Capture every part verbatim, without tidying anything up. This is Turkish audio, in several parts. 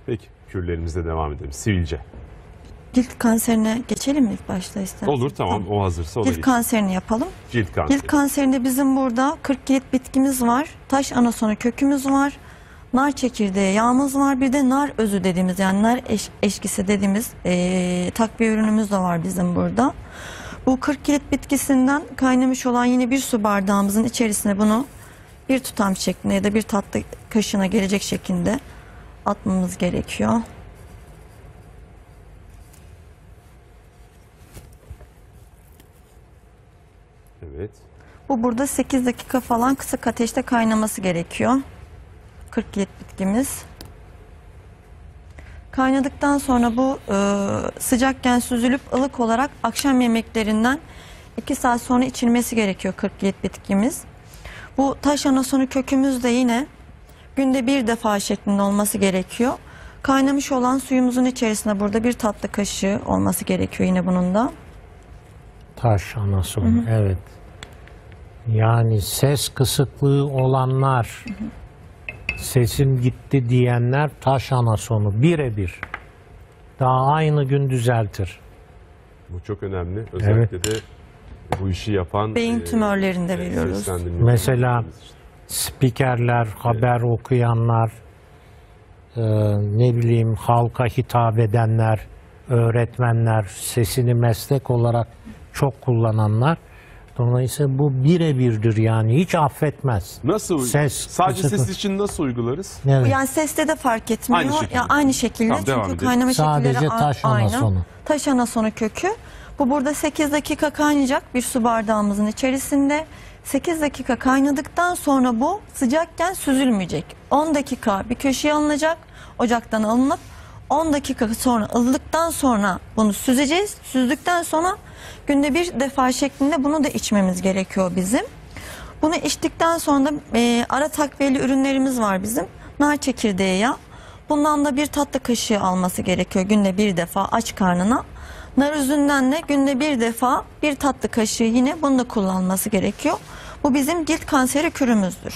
Peki, kürlerimizle devam edelim. Sivilce. Cilt kanserine geçelim mi ilk başta istersen? Olur, tamam. O hazırsa o da Cilt geçelim. kanserini yapalım. Cilt kanseri. Cilt kanserinde bizim burada kırk kilit bitkimiz var. Taş anasonu kökümüz var. Nar çekirdeği yağımız var. Bir de nar özü dediğimiz, yani nar eş, eşkisi dediğimiz e, takviye ürünümüz de var bizim burada. Bu kırk kilit bitkisinden kaynamış olan yine bir su bardağımızın içerisine bunu bir tutam şeklinde ya da bir tatlı kaşığına gelecek şekilde atmamız gerekiyor. Evet. Bu burada sekiz dakika falan kısık ateşte kaynaması gerekiyor. kırk kilit bitkimiz. Kaynadıktan sonra bu e, sıcakken süzülüp ılık olarak akşam yemeklerinden iki saat sonra içilmesi gerekiyor kırk kilit bitkimiz. Bu taş anasonu kökümüz de yine günde bir defa şeklinde olması gerekiyor. Kaynamış olan suyumuzun içerisinde burada bir tatlı kaşığı olması gerekiyor yine bunun da. Taş anasonu, evet. Yani ses kısıklığı olanlar, hı hı. sesim gitti diyenler taş anasonu birebir. Daha aynı gün düzeltir. Bu çok önemli. Özellikle evet. de bu işi yapan beyin tümörlerinde e, veriyoruz. Mesela spikerler, haber evet. okuyanlar, e, ne bileyim halka hitap edenler, öğretmenler, sesini meslek olarak çok kullananlar. Dolayısıyla bu birebirdir, yani hiç affetmez. Nasıl? Ses, sadece kısık... ses için nasıl uygularız? Evet. Yani seste de fark etmiyor. Aynı şekilde. Ya aynı şekilde Tamam, çünkü kaynama sadece şekilleri taş aynı. anasonu. Taş anasonu kökü. Bu burada sekiz dakika kaynayacak bir su bardağımızın içerisinde. sekiz dakika kaynadıktan sonra bu sıcakken süzülmeyecek. on dakika bir köşeye alınacak. Ocaktan alınıp on dakika sonra ılıdıktan sonra bunu süzeceğiz. Süzdükten sonra günde bir defa şeklinde bunu da içmemiz gerekiyor bizim. Bunu içtikten sonra da e, ara takviyeli ürünlerimiz var bizim. Nar çekirdeği yağı. Bundan da bir tatlı kaşığı alması gerekiyor günde bir defa aç karnına. Nar özünden de günde bir defa bir tatlı kaşığı yine bunu da kullanması gerekiyor. Bu bizim cilt kanseri kürümüzdür.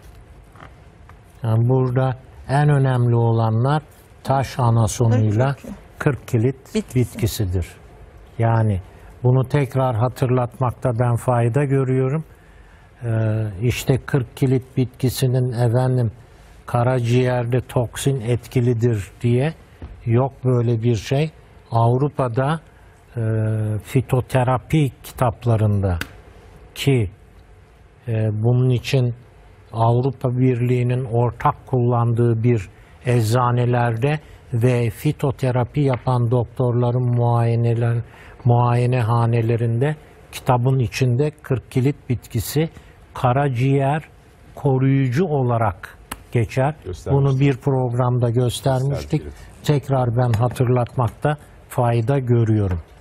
Yani burada en önemli olanlar taş anasonuyla kırk kilit Bitkisi. bitkisidir. Yani bunu tekrar hatırlatmakta ben fayda görüyorum. Ee, işte kırk kilit bitkisinin efendim karaciğerde toksin etkilidir diye yok böyle bir şey. Avrupa'da e, fitoterapi kitaplarında ki e, bunun için Avrupa Birliği'nin ortak kullandığı bir eczanelerde ve fitoterapi yapan doktorların muayeneler, muayenehanelerinde kitabın içinde kırk kilit bitkisi karaciğer koruyucu olarak geçer. Bunu bir programda göstermiştik. Tekrar ben hatırlatmakta fayda görüyorum.